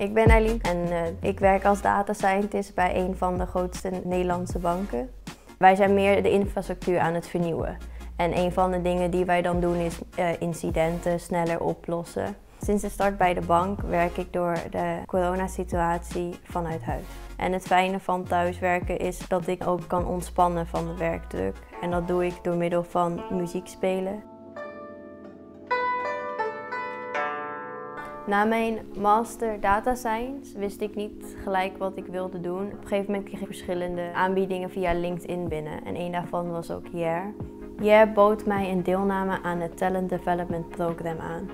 Ik ben Eileen en ik werk als data scientist bij een van de grootste Nederlandse banken. Wij zijn meer de infrastructuur aan het vernieuwen. En een van de dingen die wij dan doen is incidenten sneller oplossen. Sinds de start bij de bank werk ik door de coronasituatie vanuit huis. En het fijne van thuiswerken is dat ik ook kan ontspannen van de werkdruk. En dat doe ik door middel van muziek spelen. Na mijn master data science wist ik niet gelijk wat ik wilde doen. Op een gegeven moment kreeg ik verschillende aanbiedingen via LinkedIn binnen en een daarvan was ook Yare. Yare bood mij een deelname aan het Talent Development Program aan.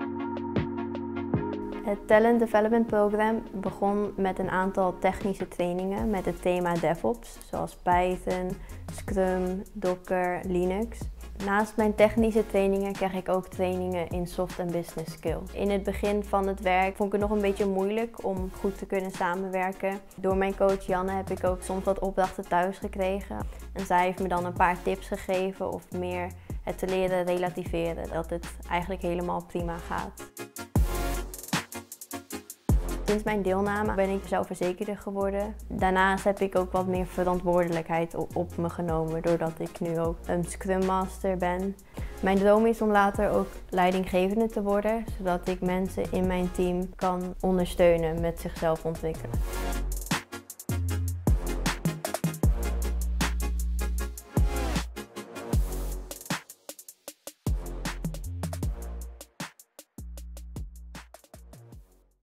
Het Talent Development Program begon met een aantal technische trainingen met het thema DevOps, zoals Python, Scrum, Docker, Linux. Naast mijn technische trainingen kreeg ik ook trainingen in soft en business skills. In het begin van het werk vond ik het nog een beetje moeilijk om goed te kunnen samenwerken. Door mijn coach Janne heb ik ook soms wat opdrachten thuis gekregen. En zij heeft me dan een paar tips gegeven of meer het te leren relativeren. Dat het eigenlijk helemaal prima gaat. Sinds mijn deelname ben ik zelfverzekerder geworden. Daarnaast heb ik ook wat meer verantwoordelijkheid op me genomen doordat ik nu ook een Scrum Master ben. Mijn droom is om later ook leidinggevende te worden, zodat ik mensen in mijn team kan ondersteunen met zichzelf ontwikkelen.